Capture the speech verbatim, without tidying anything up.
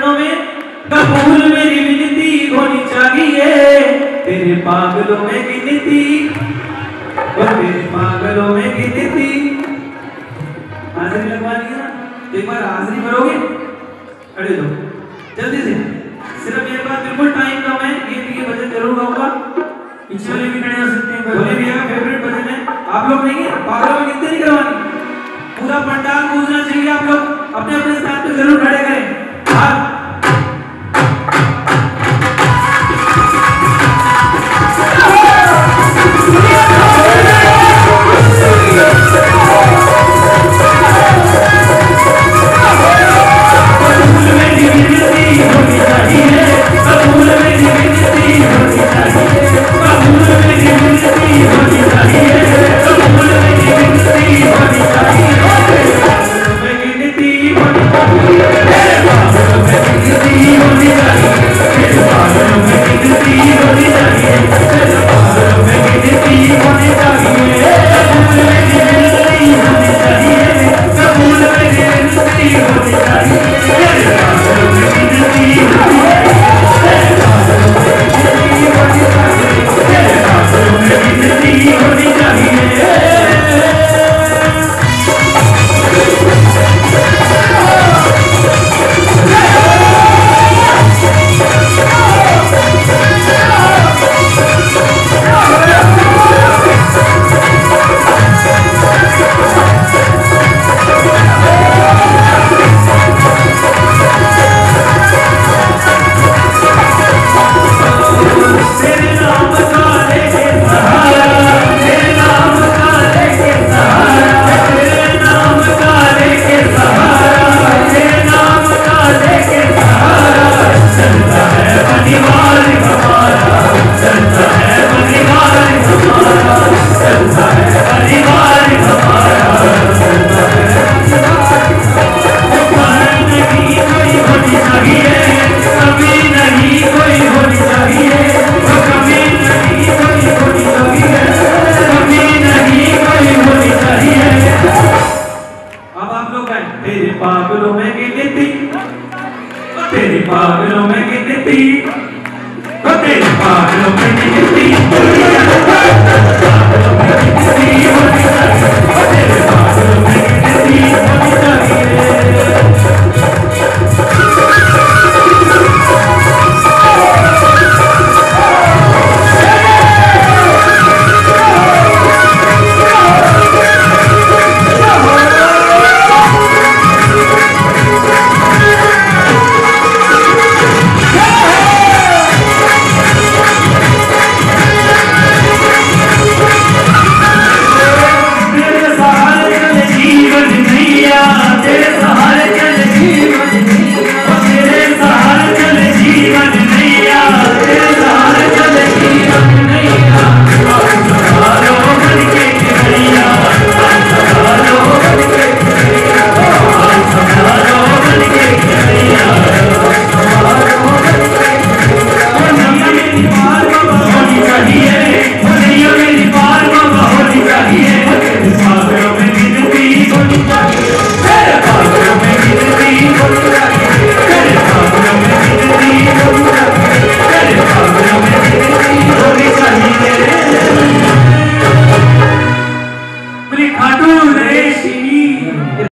चरणों में कबूल मेरी विनती होनी चाहिए। तेरे पागलों में गिनती, तेरे पागलों में गिनती। हाजिरी लगवानी है ना, एक बार हाजिरी भरोगे? खड़े लो जल्दी से, सिर्फ मेरे पास बिल्कुल टाइम कम है। ये ये भजन जरूर गाऊंगा, पीछे वाले भी खड़े हो सकते हैं। बोले भैया का फेवरेट भजन है, आप लोग नहीं है पागलों में गिनती नहीं करवानी, पूरा पंडाल गूंजना चाहिए। आप लोग अपने अपने स्थान पे जरूर खड़े करें। हाथ पागलों में गिनती, तेरे पागलों में गिनती।